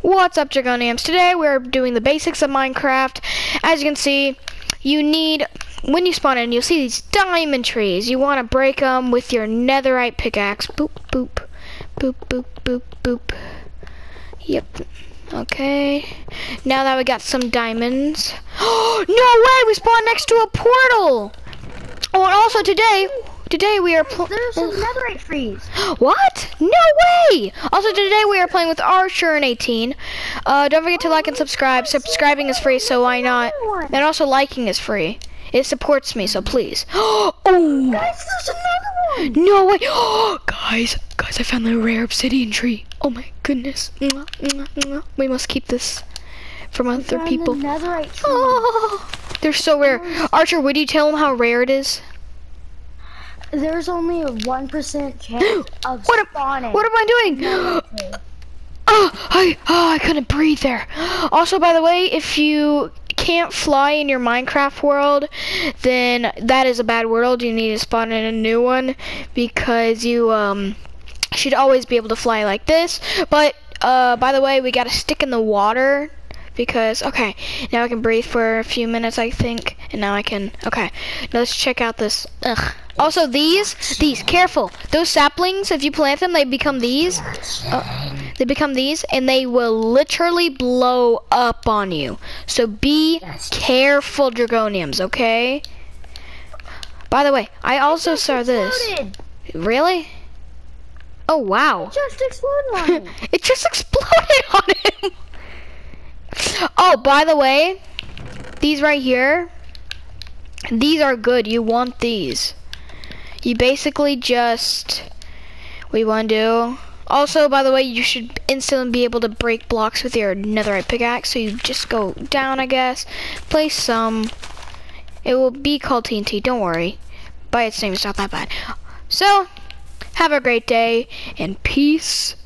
What's up, Dragonians? Today we're doing the basics of Minecraft. As you can see, you need, when you spawn in, you'll see these diamond trees. You want to break them with your netherite pickaxe. Boop, boop, boop, boop, boop, boop. Yep. Okay. Now that we got some diamonds. No way! We spawned next to a portal! Oh, and also today we are There's some netherite freeze. What? No way! Also today we are playing with Archer and 18. Don't forget to like and subscribe. Subscribing is free, so why not? And also liking is free. It supports me, so please. Oh! Guys, there's another one! No way! Oh, guys, I found the rare obsidian tree. Oh my goodness. We must keep this from other people. The netherite tree. Oh, they're so rare. Archer, would you tell them how rare it is? There's only a 1% chance of spawning. What am I doing? I couldn't breathe there. Also, by the way, if you can't fly in your Minecraft world, then that is a bad world. You need to spawn in a new one because you should always be able to fly like this. But by the way, we gotta stick in the water because okay, now I can breathe for a few minutes, I think, and now I can. Okay, now let's check out this. Ugh. Also, these, careful. Those saplings, if you plant them, they become these. And they will literally blow up on you. So be careful, Dragonians, okay? By the way, I also saw this. Really? Oh, wow. It just exploded on him. It just exploded on him. Oh, by the way, these right here, these are good. You want these. You basically just, what you want to do. Also, by the way, you should instantly be able to break blocks with your netherite pickaxe. So you just go down, I guess. Place some. It will be called TNT, don't worry. By its name, it's not that bad. So, have a great day, and peace